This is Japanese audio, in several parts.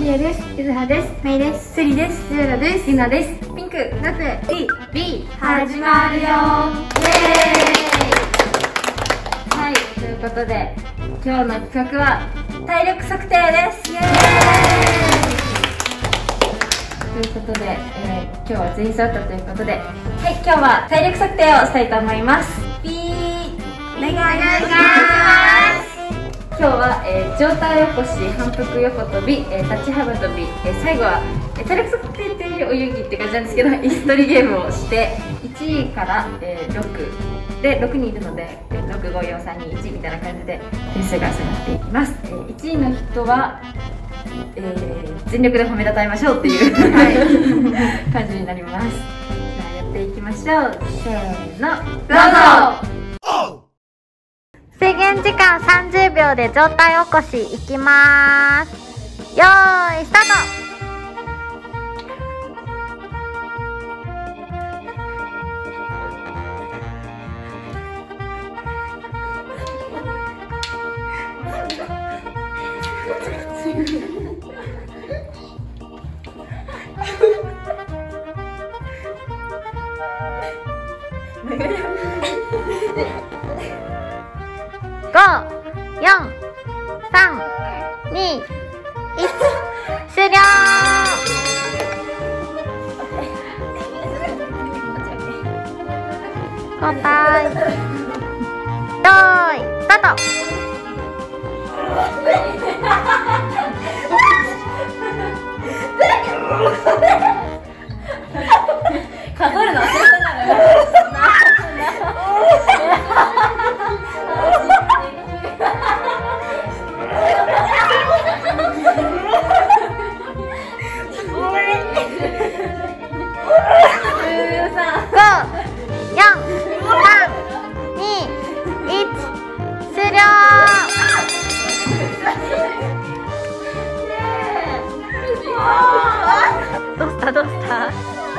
リアです。ゆずはです。めいです。セリです。ゆうらです。ゆなです。ピンク、ラテ、B、始まるよ。イエーイ。はい、ということで、今日の企画は体力測定です。イエーイ。ということで、今日は全員揃ったということで、はい、今日は体力測定をしたいと思います。ピー、お願いします。今日は、上体起こし、反復横跳び、立ち幅跳び、最後は、体力測定という泳ぎって感じなんですけど、椅子取りゲームをして、1位から、6で6人いるので、6、5、4、3、2、1みたいな感じで点数が下がっていきます。1位の人は、全力で褒めたたえましょうっていう、感じになります。じゃあやっていきましょう。せーの、どうぞ。 制限時間30秒で上体起こしいきまーす。よーいスタート。5、4、3、2、1、終了。交代。よーい、スタート。 数えるの忘れてたのよ。 どうした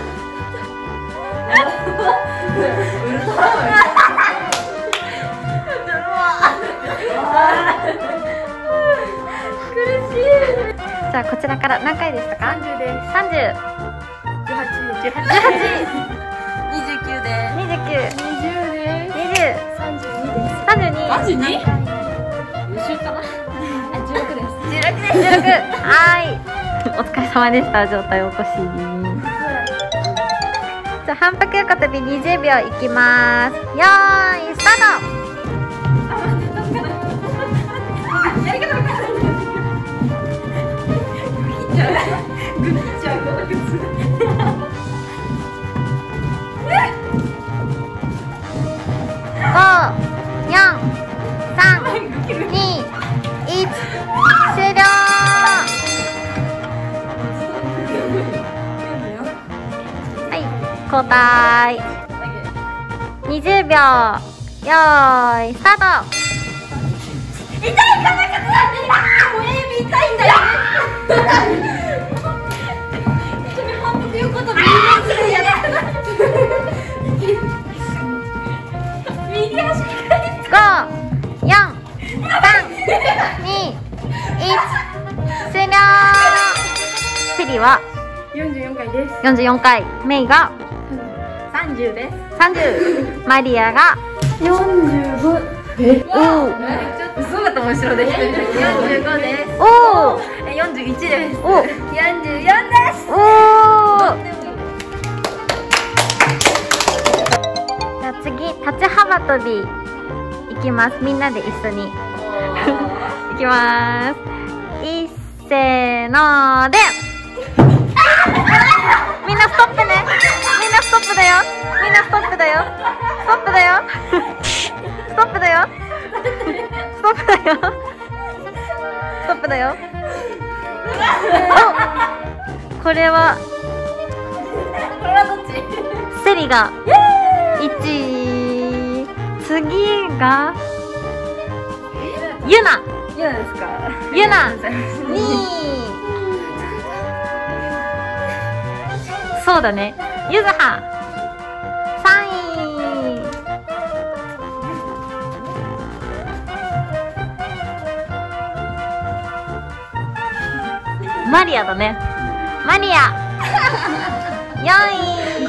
苦しい。じゃあこちらから何回でしたか？30です。30、18、29です。29、20です。20、32です。32、 32？優秀かな。16です。 16。はい。お疲れ様でした。上体起こし。じゃあ反復横跳び20秒いきます。よーいスタート。やり方わかんない。グミっちゃう。5、4、3、2、1、終了。交代。20秒。よーいスタート。痛いかなかつなんで。もう指痛いんだよ。反復横跳びやだ。右足5、4、3、2、1、終了。セリは 44回です。 44回。メイが 30です。 30。マリアが 45。 おお。 嘘だと面白いです。45です。 おお。 41です。 お。 44です。 おお。じゃあ次立ち幅跳びいきます。みんなで一緒にいきます。いっせーので。みんなストップね。みんなストップだよ。みんなストップだよ。ストップだよ。ストップだよ。ストップだよ。ストップだよ。お、これはどっち？ セリが1位。次がユナ。 ユナですか？ ユナ2位。そうだね。ゆずは3位。 マリアだね。マリア4位。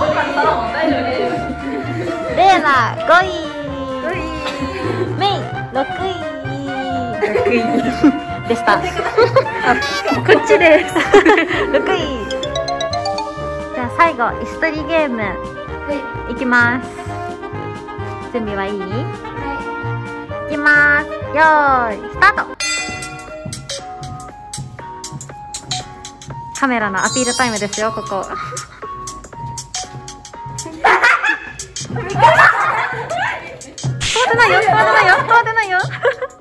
レイナ5位。メイ6位でした。こっちです6位。じゃあ最後椅子取りゲームいきます。準備はいい？いきます。よーいスタート。カメラのアピールタイムですよ、ここ。通ってないよ、通ってないよ、通ってないよ。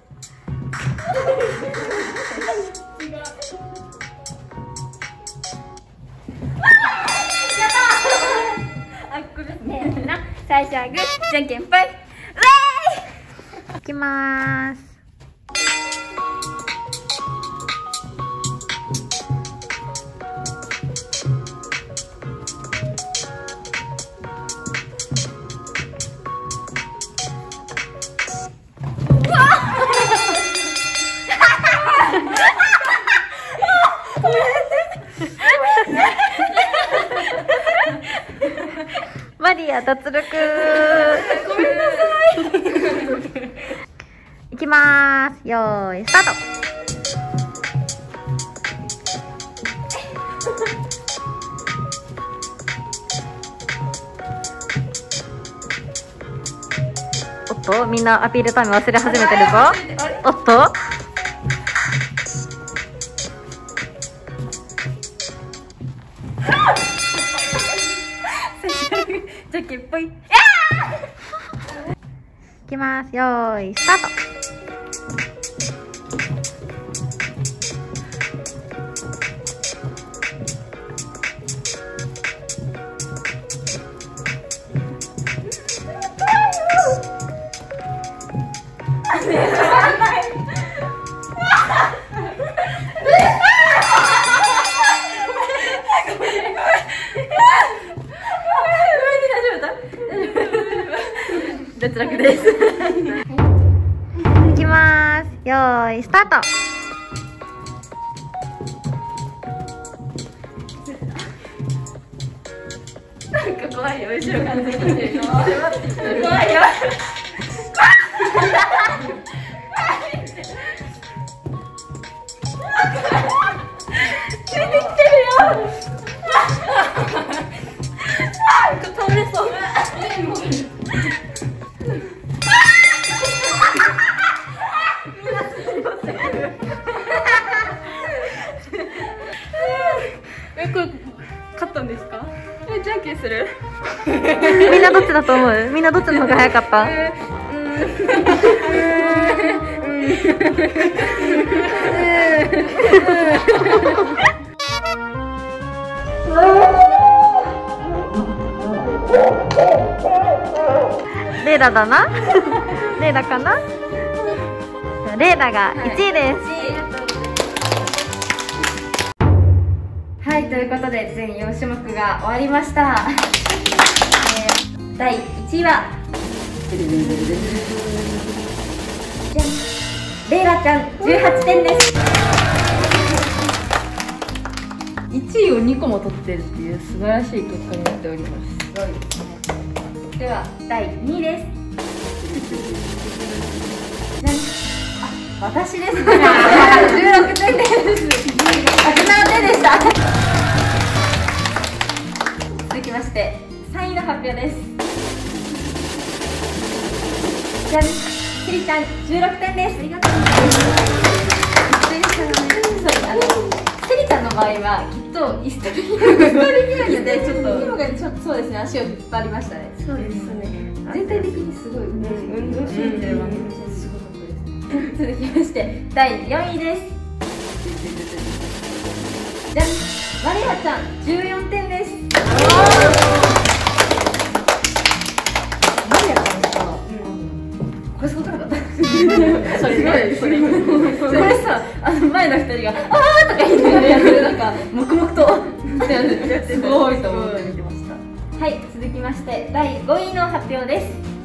あ、これですね。最初はグー、じゃんけんぽい。 いきまーす。マリア脱力。ごめんなさい。いきまーす。よーいスタート。おっと、みんなアピールタイム忘れ始めてるぞ。おっと。 じゃんけんぽい。 いきます。よーいスタート。 脱落です。 いきまーす。よーいスタート。 なんか怖いよ、後ろから出てきてるよ。怖いよ。ついてきてるよ。倒れそう。これ勝ったんですか？じゃんけんする？ みんなどっちだと思う？みんなどっちの方が早かった？レイラだな。レイラかな。レイラが1位です。 はい、ということで全4種目が終わりました。第1位はじゃん、レイラちゃん18点です。1位を2個も取ってるっていう素晴らしい結果になっております。すごいですね。では第2位です。じゃん、あ、私ですね。16点です。17点でした。続きまして3位の発表です。じゃん、セリちゃん16点です。ありがとうございます。セリちゃんの場合はきっと椅子取りゲームでちょっとそうですね、足を引っ張りましたね。そうですね。全体的にすごい運動神経はすごかったですね。続きまして第4位です。じゃん、マリアちゃん14点です。マリアちゃんさ、これすごくなかった？それさ、前の2人が「あー」とか言ってやってる、なんか黙々とやってすごいと思って見てました。はい、続きまして第5位の発表です。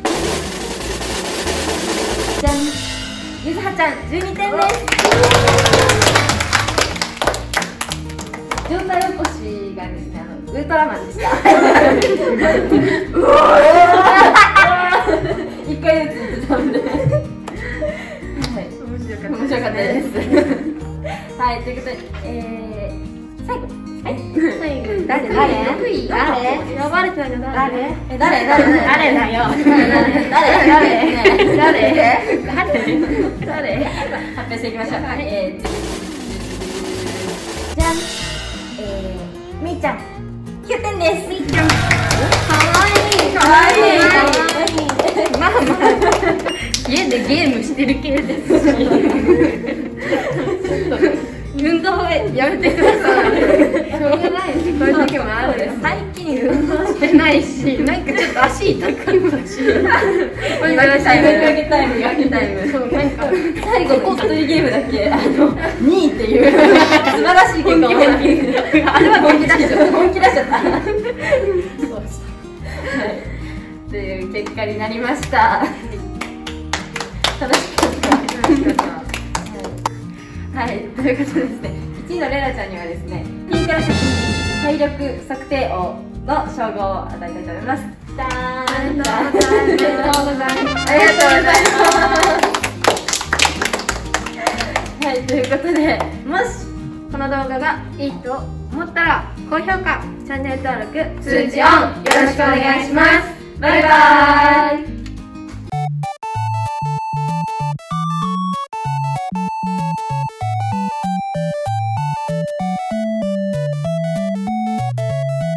じゃん、ゆずはちゃん12点です。 状態起こしがですね、ウルトラマンでした。一回ずつ言ってたんで、面白かったです。はい、ということで、最後。はい、最後。誰？選ばれたの誰？誰だよ。誰？発表していきましょう。じゃん。みーちゃん。9点です。みーちゃん。かわいい。まあ家でゲームしてる系ですし。運動やめてください。しょうがないし、こういう時もある。最近運動してないし、なんかちょっと足痛かったし。磨きタイム。そう、なんか最後の一人ゲームだけ2位っていう素晴らしい結果を。あれは本気出しちゃった。そうした。はい。という結果になりました。楽しかった。はい、ということでですね、1位のレナちゃんにはですね、ピンクラシ体力測定王の称号を与えたいと思います。じゃーん。ありがとうございます。はい、ということで、もしこの動画がいいと思ったら高評価、チャンネル登録、通知オンよろしくお願いします。バイバーイ。